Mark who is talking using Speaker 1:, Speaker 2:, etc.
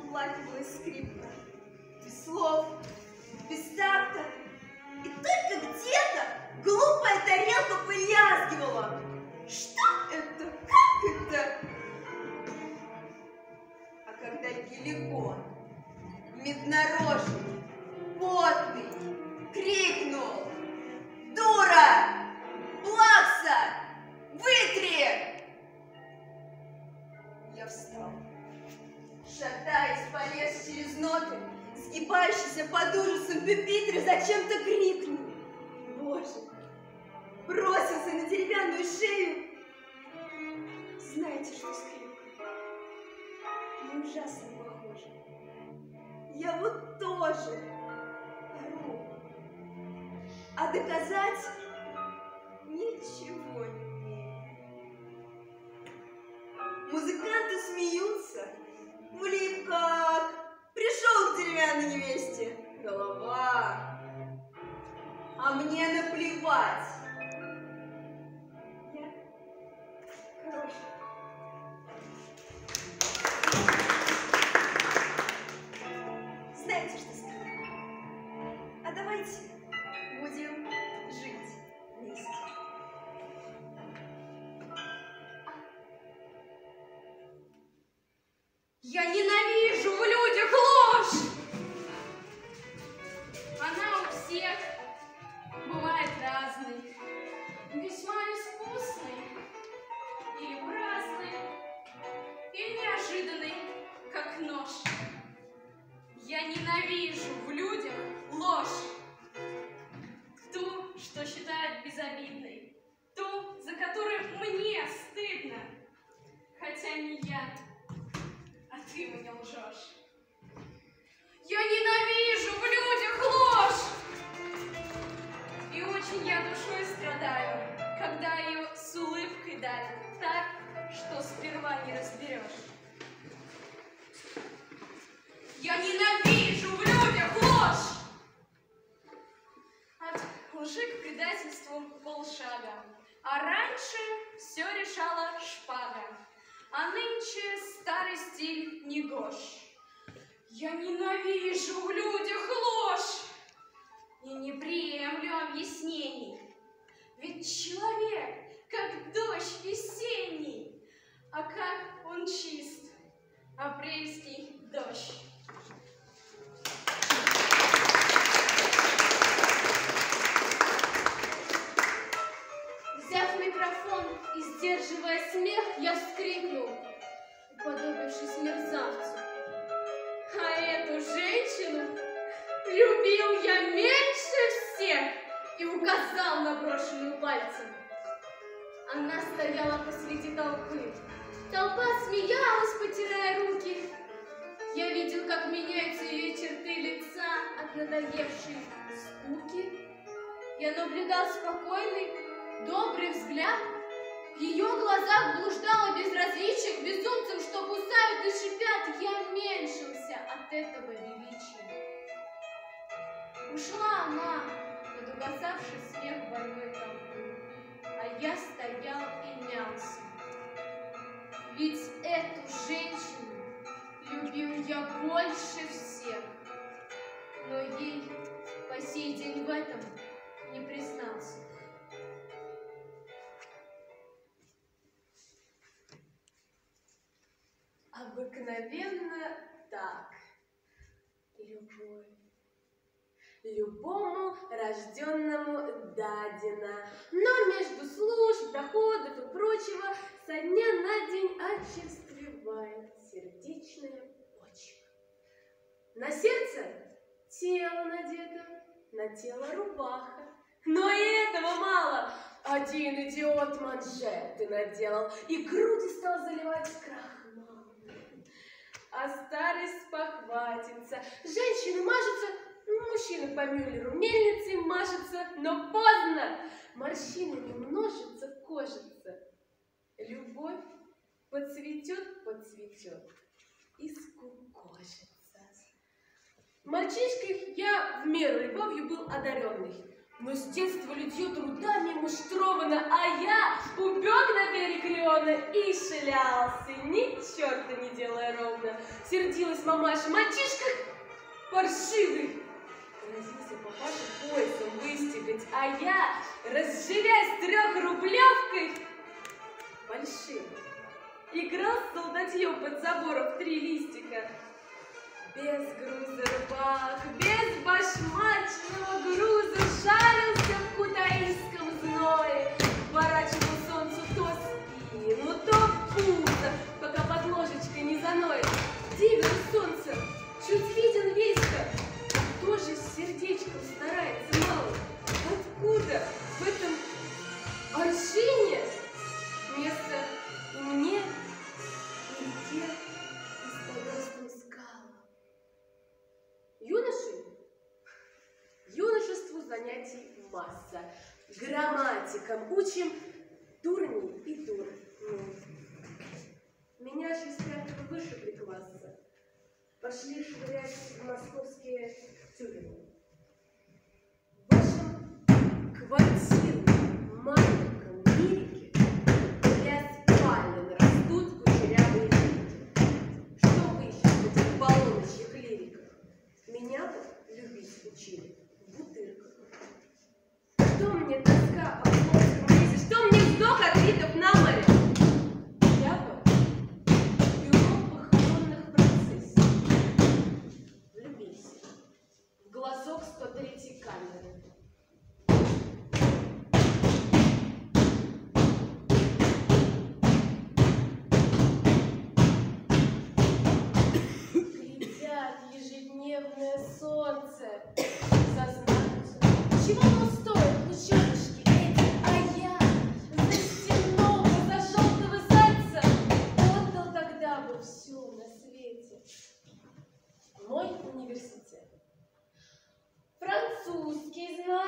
Speaker 1: оплакивалась скрипка. Без слов, без такта. И только где-то глупая тарелка полязгивала. Что это? Как это? А когда Геликон, меднорожный, потный, крикнул: «Дура! Плакса! Вытри!» Я встал, шатаясь, полез через ноты, сгибающийся под ужасом пюпитре, зачем-то крикнул. Боже! Бросился на деревянную шею. Знаете, что скрипка? Мы ужасно похожи. Я вот тоже ору. А доказать ничего не умею. Музыканты смеются. Влип как. Пришел к деревянной невесте. Голова. А мне наплевать. Я хорошая. Знаете, что сказать? А давайте будем жить вместе.
Speaker 2: Я ненавижу в людях ложь! Она у всех бывает разной, весьма искусной или праздной, или неожиданной, как нож. Я ненавижу в людях ложь. Ту, что считают безобидной, ту, за которую мне стыдно, хотя не я, а ты мне лжешь. Я ненавижу в людях ложь! И очень я душой страдаю, когда ее с улыбкой давят так, что сперва не разберешь. Я ненавижу в людях ложь! От лжи к предательству полшага, а раньше все решала шпага. А нынче старый стиль негож. Я ненавижу в людях ложь и не приемлю объяснений. Ведь человек, как дождь весенний, а как он чист, апрельский дождь.
Speaker 3: Взяв микрофон и сдерживая смех, я вскрикнул, уподобившись мерзавцу. А эту женщину любил я меньше всех и указал на брошенную пальцем. Она стояла посреди толпы. Толпа смеялась, потирая руки. Я видел, как меняются ее черты лица от надоевшей скуки. Я наблюдал спокойный, добрый взгляд. В ее глазах блуждало безразличие к безумцам, что кусают и шипят. Я меньшился от этого величия. Ушла она под угасавший смех больной толпы, а я стоял и мялся. Ведь эту женщину любил я больше всех, но ей по сей день в этом не признался.
Speaker 1: Обыкновенно так. Любовь. Любому рожденному дадена, но между служб, доходов и прочего со дня на день очерствевает сердечная почва. На сердце тело надето, на тело рубаха. Но и этого мало. Один идиот манжеты наделал и груди стал заливать крахмалом. А старость спохватится. Женщины мажутся, мужчины по Мюллеру мельницей мажутся, но поздно. Морщинами множится, кожица. Любовь поцветет и скукожится. Мальчишкой я в меру любовью был одаренный. Но с детства литье трудами муштровано, а я упек на берег Риона и шлялся, ни черта не делая ровно. Сердилась мамаша: мальчишка паршивый. Грозился папаша поясом выстегать, а я, разживясь 3-рублевкой, фальшивой, играл с солдатьем под забором в 3 листика. Без груза рыбак, без башмачного груза шарился в кутаисском зное, поворачивал солнцу то спину, то пузо, пока под ложечкой не заноет. Дивер солнце, чуть виден весь-то, а тоже с сердечком старается мало. Откуда в этом аршине место и мне, и реке, и с подостом скала? Юношеству занятий масса. Грамматикам учим дурней и дур. Меня же из 5-го вышибли класса. Пошли швырять в московские тюрьмы. В вашем квартирном маленьком мирике для спален растут кучерявые лирики. Что вы ищете в этих полуночных лириках? Меня бы любить учили в бутырках. Что мне тоска по плоском лесе? Что мне вздох от видов на море? Я бы бюро похоронных процессий. Влюбись в глазок 103-й камеры. Ежедневное солнце сознаться. Чего оно стоит, лучаночки эти? А я за стенного, за желтого зайца отдал тогда бы все на свете. Мой университет. Французский знаю.